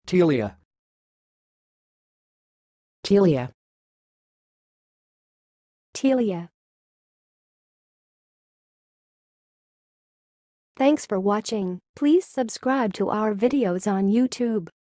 telia, telia, telia. Thanks for watching. Please subscribe to our videos on YouTube.